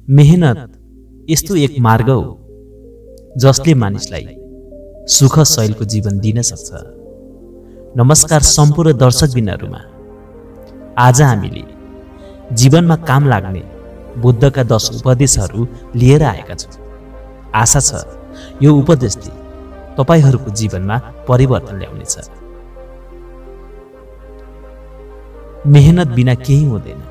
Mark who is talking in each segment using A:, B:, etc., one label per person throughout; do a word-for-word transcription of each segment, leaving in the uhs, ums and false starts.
A: मेहनत यस्तो एक मार्ग हो जसले मानिसलाई सुख शैलको जीवन दिन सक्छ। नमस्कार सम्पूर्ण दर्शकबिनहरुमा, आज हामीले जीवनमा काम लाग्ने बुद्धका दश उपदेशहरू लिएर आएका छौं। आशा छ यो उपदेशले तपाईहरूको जीवनमा परिवर्तन ल्याउनेछ। मेहनत बिना केही हुँदैन।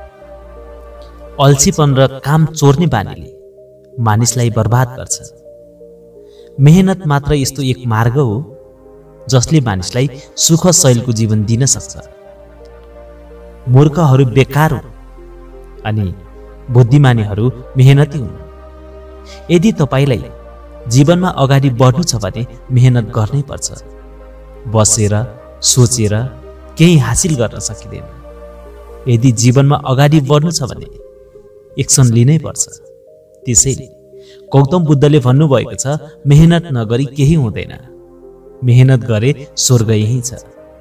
A: अल्छीपन र काम चोर्ने बानीले मानिसलाई बर्बाद गर्छ। मेहनत मात्र यस्तो एक मार्ग हो जसले मानिसलाई सुख शैलको जीवन दिन सक्छ। मूर्खहरू बेकार हुन् अनि बुद्धिमानीहरू मेहनती हुन्। यदि तपाईलाई जीवनमा अगाडि बढ्नु छ भने मेहनत गर्नै पर्छ। बसेर सोचेर केही हासिल गर्न सकिँदैन। यदि जीवनमा अगाडि बढ्नु छ भने एक्सन लिनै पर्छ। त्यसैले गौतम बुद्धले भन्नुभएको छ, मेहनत नगरी केही हुँदैन, मेहनत गरे स्वर्ग यही छ।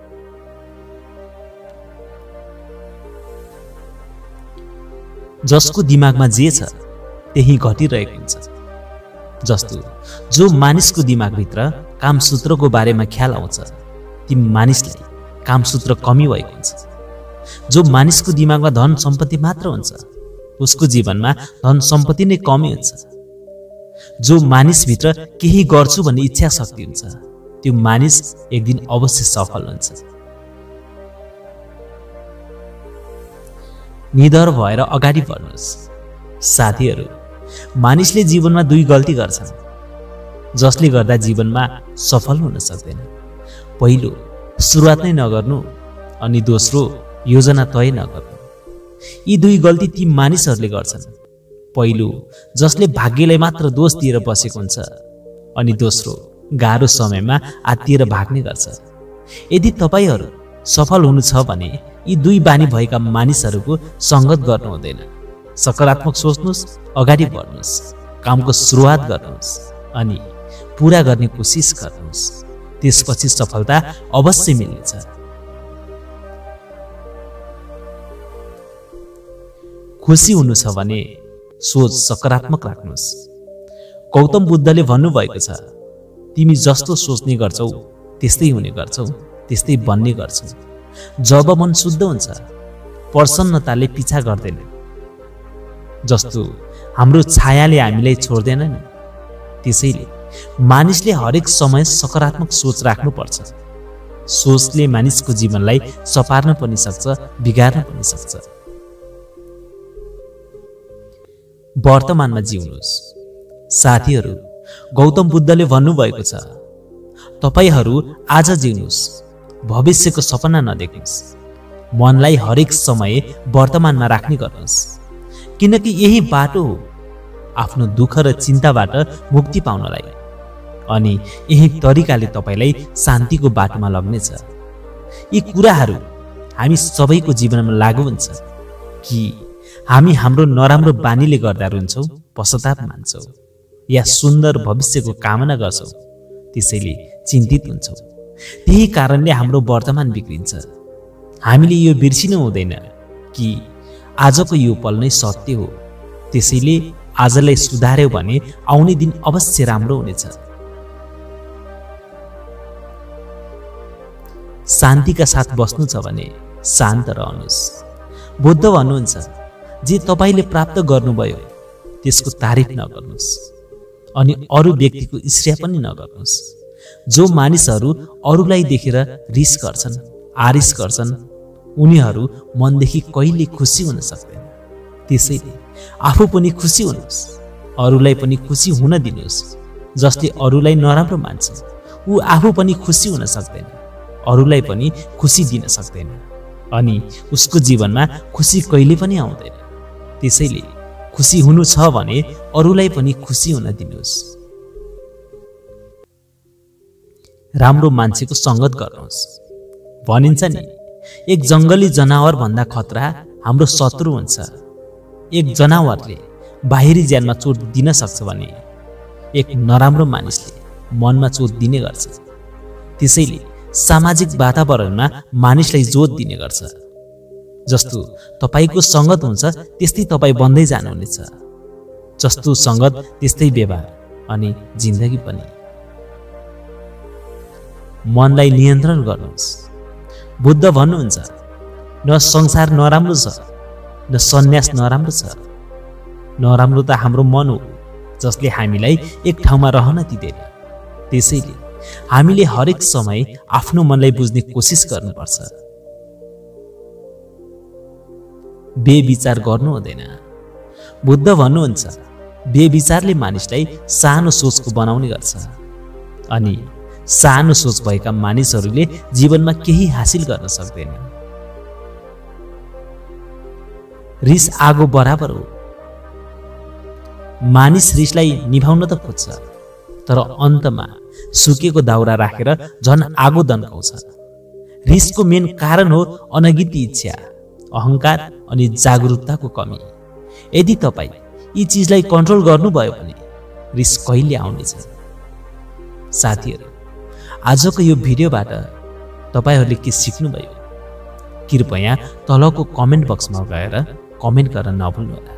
A: जसको दिमागमा जे छ त्यही घटिरहेको हुन्छ। जस्तो जो मानिसको दिमागभित्र कामसूत्रको बारेमा ख्याल आउँछ ती मानिसलाई कामसूत्र कमी भएको हुन्छ। जो मानिसको दिमागमा धन सम्पत्ति मात्र हुन्छ उसको जीवनमा धन सम्पत्ति नै कमी हुन्छ। जो मानिसभित्र केही गर्छु भन्ने इच्छा शक्ति हुन्छ त्यो मानिस एक दिन अवश्य सफल हुन्छ। निडर भएर अगाडि बढ्नुहोस्। साथीहरू, मानिसले जीवनमा दुई गल्ती गर्छन् जसले गर्दा जीवनमा सफल हुन सक्दैन। पहिलो, सुरुवात नै नगर्नु, अनि दोस्रो, योजना तय नगर्नु। यी दुई गल्ती ती मानिसहरूले गर्छन्। पहिलो, जसले भाग्यलाई मात्र दोष दिएर बसेको हुन्छ, अनि दोस्रो, गाह्रो समयमा आत्तिएर भाग्ने गर्छ। यदि तपाईहरू सफल हुनु छ भने यी दुई बानी भएका मानिसहरूको संगत गर्नु हुँदैन। सकारात्मक सोच्नुहोस्, अगाडि बढ्नुहोस्, कामको सुरुवात गर्नुहोस् अनि पूरा गर्ने कोसिस गर्नुहोस्। त्यसपछि सफलता अवश्य मिल्नेछ। खुसी हुनु छ भने सोच सकारात्मक राख्नुहोस्। गौतम बुद्धले भन्नुभएको छ, तिमी जस्तो सोच्ने गर्छौ त्यस्तै हुने गर्छौ, त्यस्तै बन्ने गर्छौ। जब मन शुद्ध हुन्छ प्रसन्नताले पिछा गर्दैन। जस्तो हाम्रो छायाले हामीलाई छोड्दैन नि, त्यसैले मानिसले हरेक समय सकारात्मक सोच राख्नुपर्छ। सोचले मानिसको जीवनलाई सपार्न पनि सक्छ, बिगार्न पनि सक्छ। वर्तमानमा जिउनुहोस्। साथीहरू, गौतम बुद्धले भन्नुभएको छ, तपाईहरू आज जिउनुहोस्, भविष्यको सपना नदेख्नुहोस्। मनलाई हरेक समय वर्तमानमा राख्ने गर्नुहोस्, किनकि यही बाटो हो आफ्नो दुःख र चिन्ताबाट मुक्ति पाउनलाई। अनि यही तरिकाले तपाईलाई शान्तिको बाटोमा लग्नेछ। यी कुराहरू हामी सबैको जीवनमा लागू हुन्छ कि हामी हाम्रो नराम्रो बानीले गर्दा रुन्छौँ, पश्चाताप मान्छौँ या सुन्दर भविष्यको कामना गर्छौँ, त्यसैले चिन्तित हुन्छौँ। त्यही कारणले हाम्रो वर्तमान बिग्रिन्छ। हामीले यो बिर्सिनु हुँदैन कि आजको यो पल नै सत्य हो। त्यसैले आजलाई सुधार्यो भने आउने दिन अवश्य राम्रो हुनेछ। शान्तिका साथ बस्नु छ भने शान्त रहनुहोस्। बुद्ध भन्नुहुन्छ, जे तपाईले प्राप्त गर्नुभयो त्यसको तारिफ नगर्नुहोस् अनि अरू व्यक्तिको ईर्ष्या पनि नगर्नुहोस्। जो मानिसहरू अरूलाई देखेर रिस गर्छन्, आरिस गर्छन्, उनीहरू मनदेखि कहिले खुसी हुन सक्दैन। त्यसैले आफू पनि खुसी हुनुहोस्, अरूलाई पनि खुसी हुन दिनुहोस्। जसले अरूलाई नराम्रो मान्छ ऊ आफू पनि खुसी हुन सक्दैन, अरूलाई पनि खुसी दिन सक्दैन, अनि उसको जीवनमा खुसी कहिले पनि आउँदैन। त्यसैले खुसी हुनु छ भने अरूलाई पनि खुसी हुन दिनुहोस्। राम्रो मान्छेको संगत गर्नुहोस्। भनिन्छ नि, एक जंगली जनावर भन्दा खतरा हाम्रो शत्रु हुन्छ। एक जनावरले बाहिरी ज्यानमा चोट दिन सक्छ भने एक नराम्रो मानिसले मनमा चोट दिने गर्छ। त्यसैले सामाजिक वातावरणमा मानिसलाई जोत दिने गर्छ। जस्तो तपाईको संगत हुन्छ त्यस्तै तपाई बन्दै जानुहुनेछ। जस्तो सङ्गत त्यस्तै व्यवहार अनि जिन्दगी पनि। मनलाई नियन्त्रण गर्नुहोस्। बुद्ध भन्नुहुन्छ न संसार नराम्रो छ न सन्यास नराम्रो छ, नराम्रो त हाम्रो मन हो जसले हामीलाई एक ठाउँमा रहन दिँदैन। त्यसैले हामीले हरेक समय आफ्नो मनलाई बुझ्ने कोसिस गर्नुपर्छ। बेविचार गर्नु हुँदैन। बुद्ध भन्नुहुन्छ बेविचारले मानिसलाई सानो सोचको बनाउने गर्छ अनि सानो सोच भएका मानिसहरूले जीवनमा केही हासिल गर्न सक्दैन। रिस आगो बराबर हो। मानिस रिसलाई निभाउन त खोज्छ तर अन्तमा सुकेको दाउरा राखेर झन आगो दन्काउँछ। रिसको मेन कारण हो अनगित इच्छा, अहंकार अनि जागरुकताको कमी। यदि तपाईँ यी चिजलाई कन्ट्रोल गर्नुभयो भने रिस कहिले आउने छैन। साथीहरू, आजको यो भिडियोबाट तपाईहरूले के सिक्नुभयो? कृपया तलको कमेन्ट बक्समा गएर कमेन्ट गर्न नभुल्नुहोला।